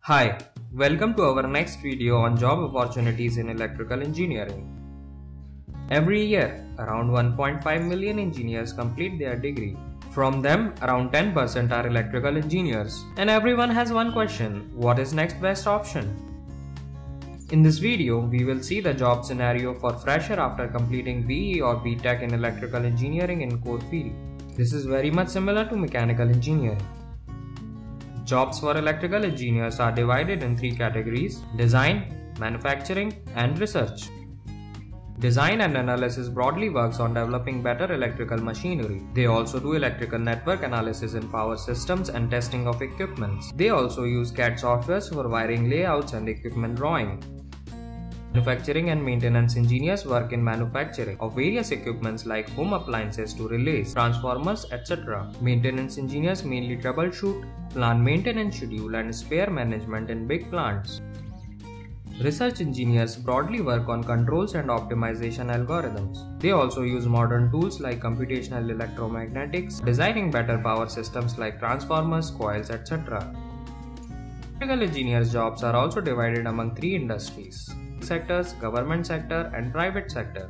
Hi, welcome to our next video on job opportunities in electrical engineering. Every year, around 1.5 million engineers complete their degree. From them, around 10% are electrical engineers. And everyone has one question: what is next best option? In this video, we will see the job scenario for fresher after completing BE or Btech in electrical engineering in core field. This is very much similar to mechanical engineering. Jobs for electrical engineers are divided in three categories: design, manufacturing, and research. Design and analysis broadly works on developing better electrical machinery. They also do electrical network analysis in power systems and testing of equipments. They also use CAD software for wiring layouts and equipment drawing. Manufacturing and maintenance engineers work in manufacturing of various equipments like home appliances to relays, transformers, etc. Maintenance engineers mainly troubleshoot, plan maintenance schedule and spare management in big plants. Research engineers broadly work on controls and optimization algorithms. They also use modern tools like computational electromagnetics, designing better power systems like transformers, coils, etc. Electrical engineers' jobs are also divided among three industries: sectors, government sector, and private sector.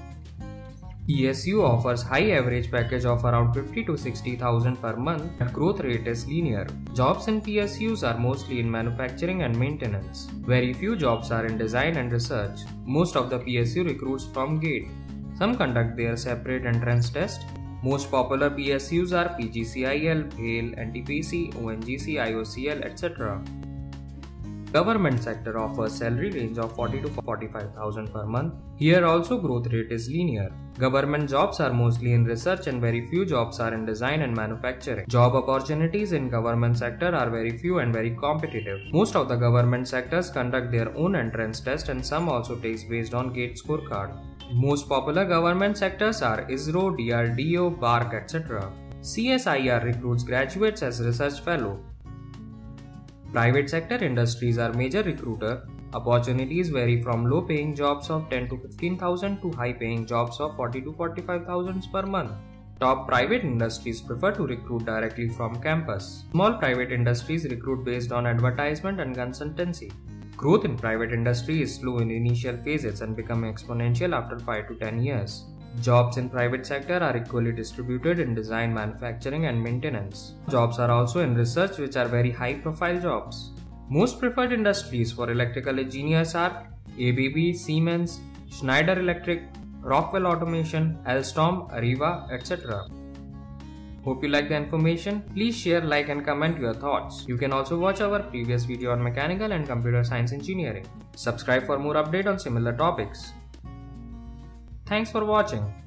PSU offers high average package of around 50 to 60,000 per month, and growth rate is linear. Jobs in PSUs are mostly in manufacturing and maintenance. Very few jobs are in design and research. Most of the PSU recruits from GATE. Some conduct their separate entrance test. Most popular PSUs are PGCIL, BHAL, NTPC, ONGC, IOCL, etc. Government sector offers salary range of 40 to 45,000 per month. Here also growth rate is linear. Government jobs are mostly in research and very few jobs are in design and manufacturing. Job opportunities in government sector are very few and very competitive. Most of the government sectors conduct their own entrance test and some also takes based on GATE scorecard. Most popular government sectors are ISRO, DRDO, BARC, etc. CSIR recruits graduates as research fellow. Private sector industries are major recruiter. Opportunities vary from low paying jobs of 10 to 15,000 to high paying jobs of 40 to 45,000 per month. Top private industries prefer to recruit directly from campus. Small private industries recruit based on advertisement and consultancy. Growth in private industry is slow in initial phases and become exponential after 5 to 10 years. Jobs in private sector are equally distributed in design, manufacturing and maintenance. Jobs are also in research, which are very high profile jobs. Most preferred industries for electrical engineers are ABB, Siemens, Schneider Electric, Rockwell Automation, Alstom, Arriva, etc. Hope you like the information. Please share, like and comment your thoughts. You can also watch our previous video on mechanical and computer science engineering. Subscribe for more updates on similar topics. Thanks for watching.